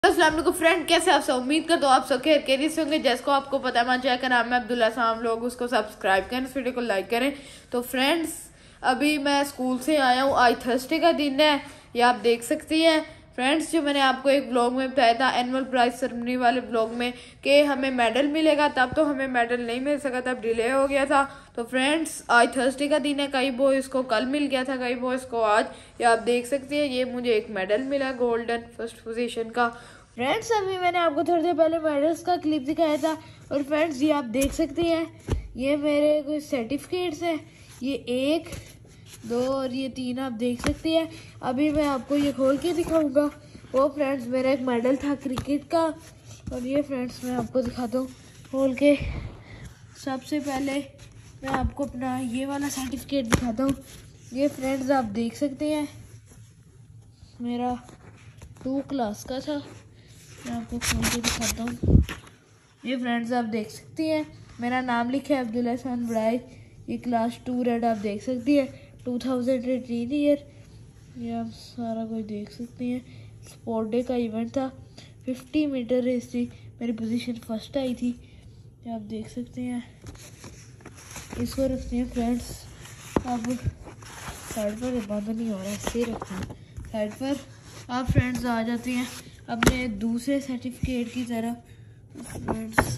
अस्सलाम वालेकुम फ्रेंड, कैसे आप सब? उम्मीद करता हूँ आप सब खैरियत से होंगे। जैसे आपको पता है, हमारे चैनल का नाम है अब्दुल्ला साहब। लोग उसको सब्सक्राइब करें, इस वीडियो को लाइक करें। तो फ्रेंड्स, अभी मैं स्कूल से आया हूँ। आज थर्सडे का दिन है, ये आप देख सकती हैं। फ्रेंड्स, जो मैंने आपको एक ब्लॉग में बताया था एनुअल प्राइज सेरेमनी वाले ब्लॉग में कि हमें मेडल मिलेगा, तब तो हमें मेडल नहीं मिल सका, तब डिले हो गया था। तो फ्रेंड्स, आज थर्सडे का दिन है। कई बॉयज़ को कल मिल गया था, कई बॉयज़ को आज। ये आप देख सकते हैं, ये मुझे एक मेडल मिला गोल्डन फर्स्ट पोजीशन का। फ्रेंड्स, अभी मैंने आपको थोड़ी देर पहले मेडल्स का क्लिप दिखाया था। और फ्रेंड्स, ये आप देख सकते हैं, ये मेरे कुछ सर्टिफिकेट्स हैं। ये 1, 2 और ये 3 आप देख सकते हैं। अभी मैं आपको ये खोल के दिखाऊंगा। वो फ्रेंड्स, मेरा एक मेडल था क्रिकेट का। और ये फ्रेंड्स, मैं आपको दिखाता हूँ खोल के। सबसे पहले मैं आपको अपना ये वाला सर्टिफिकेट दिखाता हूँ। ये फ्रेंड्स, आप देख सकते हैं, मेरा 2 क्लास का था। मैं आपको खोल के दिखाता हूँ। ये फ्रेंड्स, आप देख सकती हैं, मेरा नाम लिखा है अब्दुल्ला हसन बड़ाइच। ये क्लास 2 रेड आप देख सकती है, 2018 ईयर। ये आप सारा कुछ देख सकती हैं। स्पोर्ट डे का इवेंट था, 50 मीटर रेस थी, मेरी पोजीशन फर्स्ट आई थी। ये आप देख सकते हैं। इसको रखते हैं फ्रेंड्स, अब साइड पर बंद नहीं हो रहा, इससे रखते हैं साइड पर। आप फ्रेंड्स आ जाते हैं अपने दूसरे सर्टिफिकेट की तरफ। फ्रेंड्स,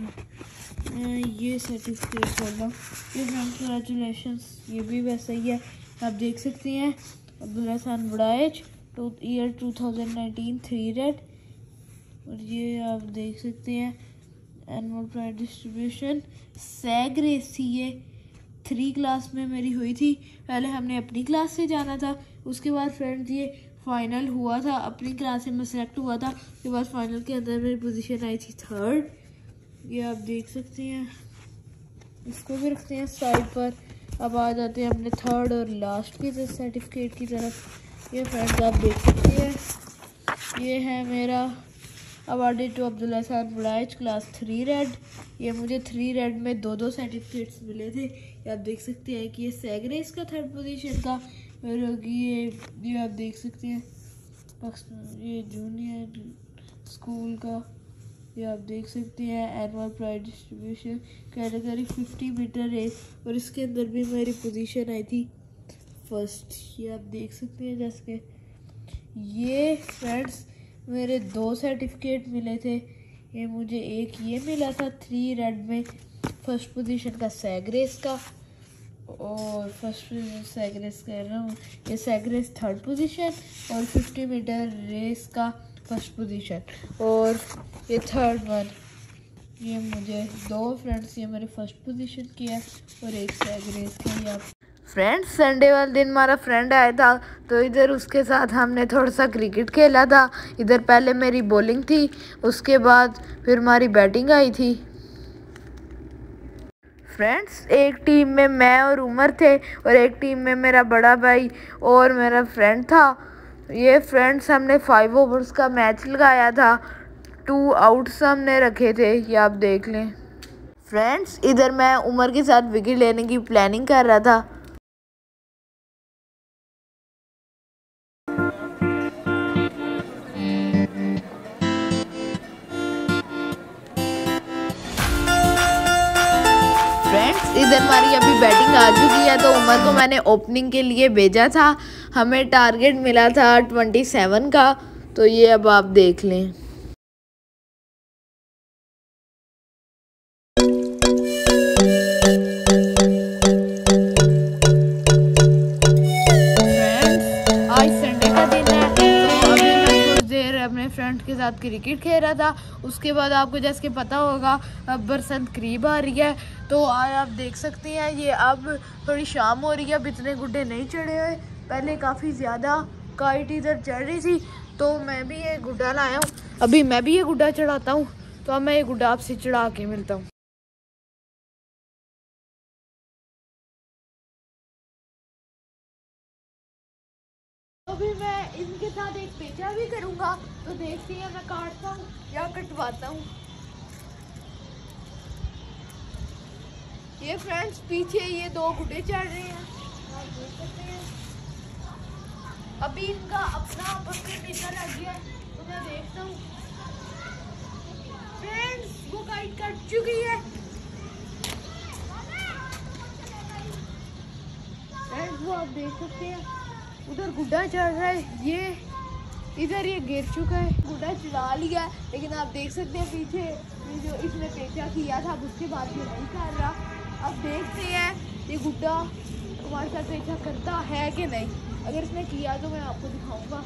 ये सर्टिफिकेट खोल रहा हूँ। ये फ्रेंड्स, कंग्रेचुलेशंस, ये भी वैसा ही है। आप देख सकती हैं, अब्दुल्ला हसन बड़ाइच, ईयर 2019 3 रेड। और ये आप देख सकते हैं, annual prize distribution sack race थी। ये 3 क्लास में मेरी हुई थी। पहले हमने अपनी क्लास से जाना था, उसके बाद फ्रेंड्स ये फाइनल हुआ था। अपनी क्लास से मैं सेलेक्ट हुआ था, उसके बाद फाइनल के अंदर मेरी पोजीशन आई थी 3rd। ये आप देख सकते हैं, इसको भी रखते हैं साइड पर। अब आ जाते हैं अपने 3rd और लास्ट के सर्टिफिकेट की तरफ। ये फ्रेंड्स, आप देख सकते हैं, ये है मेरा awarded to Abdullah Hassan Badaich class 3 red. ये मुझे 3 रेड में 2 सर्टिफिकेट्स मिले थे। ये आप देख सकते हैं कि ये सैग रेस का 3rd पोजीशन का। और ये आप देख सकते हैं, ये जूनियर स्कूल का। ये आप देख सकते हैं, annual prize distribution category 50 meter race, और इसके अंदर भी मेरी पोजीशन आई थी फर्स्ट। ये आप देख सकते हैं। जैसे ये फ्रेंड्स, मेरे 2 सर्टिफिकेट मिले थे। ये मुझे एक ये मिला था 3 रेड में फर्स्ट पोजीशन का सैग रेस का, और फर्स्ट सैग रेस कर रहा हूँ, ये सैग रेस 3rd पोजीशन, और 50 मीटर रेस का फर्स्ट पोजीशन, और ये 3rd वन। ये मुझे 2 फ्रेंड्स, ये मेरे फर्स्ट पोजीशन की है, और एक सैग रेस की। आप फ्रेंड्स, संडे वाले दिन हमारा फ्रेंड आया था, तो इधर उसके साथ हमने थोड़ा सा क्रिकेट खेला था। इधर पहले मेरी बॉलिंग थी, उसके बाद फिर हमारी बैटिंग आई थी। फ्रेंड्स, एक टीम में मैं और उमर थे, और एक टीम में मेरा बड़ा भाई और मेरा फ्रेंड था। ये फ्रेंड्स, हमने 5 ओवर्स का मैच लगाया था, 2 आउट्स हमने रखे थे। ये आप देख लें। फ्रेंड्स, इधर मैं उमर के साथ विकेट लेने की प्लानिंग कर रहा था। फ्रेंड्स, इधर हमारी अभी बैटिंग आ चुकी है, तो उमर को मैंने ओपनिंग के लिए भेजा था। हमें टारगेट मिला था 27 का, तो ये अब आप देख लें। फ्रेंड्स, आज संडे का दिन है, तो अभी मैं कुछ देर अपने फ्रेंड के साथ क्रिकेट खेल रहा था। उसके बाद आपको जैसे पता होगा, अब बरसात करीब आ रही है, तो आज आप देख सकते हैं, ये अब थोड़ी शाम हो रही है। अब इतने गुड्डे नहीं चढ़े हुए, पहले काफ़ी ज़्यादा काइट इधर चढ़ रही थी, तो मैं भी ये गुड्डा लाया हूँ। अभी मैं भी ये गुड्डा चढ़ाता हूँ, तो अब मैं ये गुड्डा आपसे चढ़ा के मिलता हूँ। अभी मैं इनके साथ एक पेचा भी करूँगा, तो देखती है मैं काटता हूँ या कटवाता हूँ। ये फ्रेंड्स, पीछे ये 2 गुड्डे चढ़ रहे हैं, आप देख सकते हैं। अभी इनका अपना आपस में पेचा लग गया, तो मैं देखता हूँ लाइट कट चुकी है। वो आप देख सकते हैं उधर गुड्डा चढ़ रहा है, ये इधर ये गिर चुका है, गुड्डा चढ़ा लिया है, लेकिन आप देख सकते हैं पीछे ये जो इसने पेचा किया था उसके बाद ये नहीं कर रहा। अब देखते हैं ये गुड्डा हमारे साथ पेचा करता है कि नहीं, अगर इसने किया तो मैं आपको दिखाऊंगा।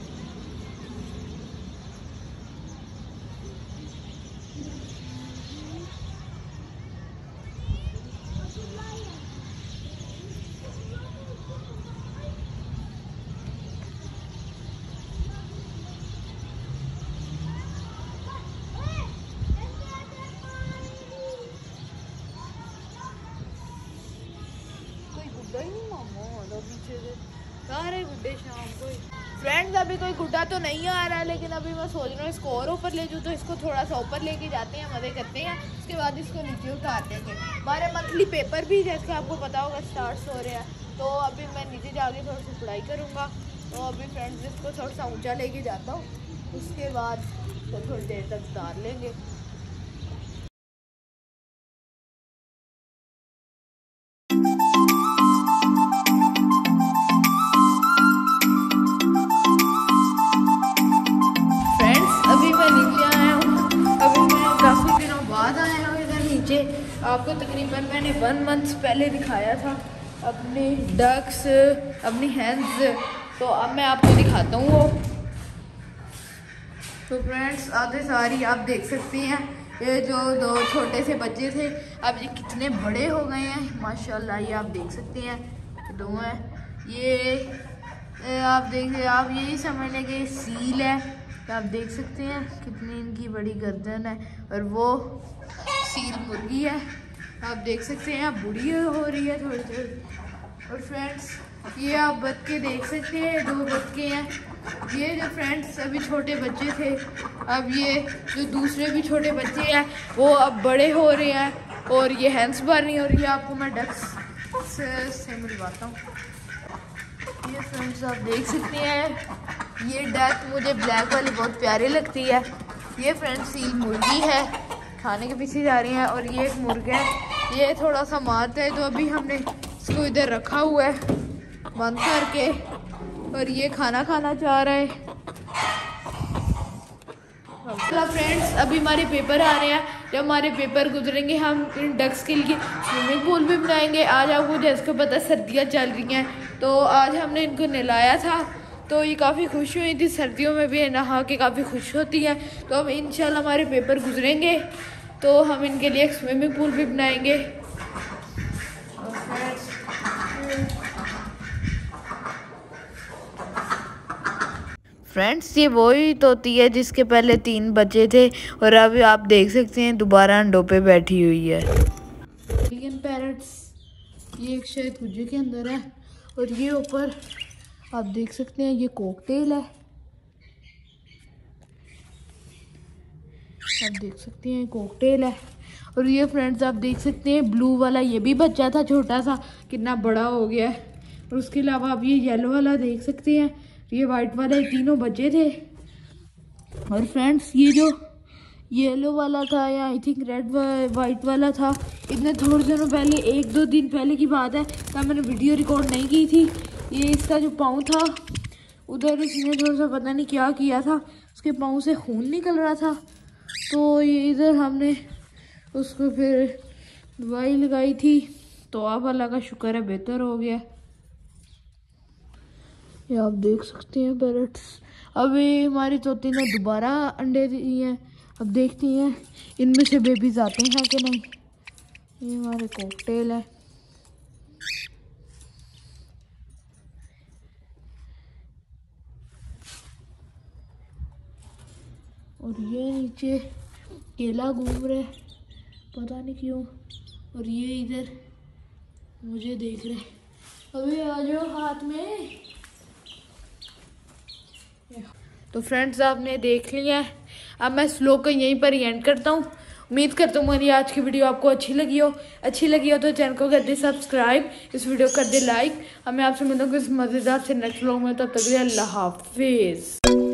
गुड्डे शाम को फ्रेंड्स अभी कोई गुड्डा तो नहीं आ रहा है, लेकिन अभी मैं सोच रहा हूँ इसको और ऊपर ले जाऊँ, तो इसको थोड़ा सा ऊपर लेके जाते हैं, मज़े करते हैं, उसके बाद इसको नीचे उतार देंगे। हमारे मंथली पेपर भी जैसे आपको पता होगा स्टार्ट हो रहे हैं, तो अभी मैं नीचे जाके थोड़ी सी पढ़ाई करूँगा। तो अभी फ्रेंड्स इसको थोड़ा सा ऊँचा लेके जाता हूँ, उसके बाद तो थोड़ी देर तक उतार लेंगे। आपको तकरीबन मैंने 1 मंथ पहले दिखाया था अपने डक्स, अपनी हैंड्स, तो अब मैं आपको दिखाता हूँ वो। तो फ्रेंड्स आधे सारी आप देख सकते हैं, ये जो 2 छोटे से बच्चे थे अब ये कितने बड़े हो गए हैं माशाल्लाह। ये आप देख सकते हैं 2 हैं, ये आप देखिए, आप यही समझ लें कि सील है। तो आप देख सकते हैं कितनी इनकी बड़ी गर्दन है, और वो सील मुर्गी है। आप देख सकते हैं आप बुढ़ी हो रही है थोड़ी थोड़ी। और फ्रेंड्स ये आप बच्चे देख सकते हैं, 2 बच्चे हैं। ये जो फ्रेंड्स अभी छोटे बच्चे थे, अब ये जो दूसरे भी छोटे बच्चे हैं वो अब बड़े हो रहे हैं, और ये हैंड्स बार नहीं हो रही है। आपको मैं डक्स से मिलवाता हूँ। ये फ्रेंड्स आप देख सकते हैं, ये डक मुझे ब्लैक वाली बहुत प्यारी लगती है। ये फ्रेंड्स सील मुर्गी है, खाने के पीछे जा रही हैं। और ये एक मुर्गा है, ये थोड़ा सा मारता है, तो अभी हमने इसको इधर रखा हुआ है बंद करके, और ये खाना खाना चाह रहा है। फ्रेंड्स अभी हमारे पेपर आ रहे हैं, जब हमारे पेपर गुजरेंगे हम इन डक्स के लिए स्विमिंग पूल भी बनाएंगे। आज आपको जैसे पता सर्दियाँ चल रही हैं, तो आज हमने इनको नहलाया था, तो ये काफ़ी खुश हुई थी। सर्दियों में भी नहा के काफ़ी खुश होती है। तो अब इंशाल्लाह हमारे पेपर गुजरेंगे तो हम इनके लिए एक स्विमिंग पूल भी बनाएंगे। फ्रेंड्स ये वही तोती है जिसके पहले 3 बच्चे थे, और अभी आप देख सकते हैं दोबारा अंडों पे बैठी हुई है। इंडियन पैरट्स, ये एक शायद कुजे के अंदर है, और ये ऊपर आप देख सकते हैं ये कॉकटेल है। आप देख सकते हैं कॉकटेल है। और ये फ्रेंड्स आप देख सकते हैं ब्लू वाला ये भी बच्चा था छोटा सा, कितना बड़ा हो गया है। और उसके अलावा आप ये येलो वाला देख सकते हैं, ये वाइट वाला, ये तीनों बच्चे थे। और फ्रेंड्स ये जो येलो वाला था, या आई थिंक रेड वाइट वाला था, इतने थोड़े दिनों पहले 1-2 दिन पहले की बात है, तब मैंने वीडियो रिकॉर्ड नहीं की थी। ये इसका जो पाँव था उधर इसने थोड़ा सा पता नहीं क्या किया था, उसके पाँव से खून निकल रहा था, तो ये इधर हमने उसको फिर दवाई लगाई थी, तो अब अल्लाह का शुक्र है बेहतर हो गया। ये आप देख सकते हैं पैरट्स। अभी हमारी तोती ने दोबारा अंडे दिए हैं, अब देखती हैं इनमें से बेबीज आते हैं कि नहीं। ये हमारे कॉकटेल है। और ये नीचे केला घूम रहे पता नहीं क्यों, और ये इधर मुझे देख रहे। अभी आ जाओ हाथ में। तो फ्रेंड्स आपने देख लिया है, अब मैं स्लो को यहीं पर एंड करता हूँ। उम्मीद करता हूँ मेरी आज की वीडियो आपको अच्छी लगी हो तो चैनल को कर दे सब्सक्राइब, इस वीडियो को कर दे लाइक। अब मैं आपसे मिलूंगी इस मज़ेदार से नेक्स्ट व्लॉग में, तब तक के लिए अल्लाह हाफिज़।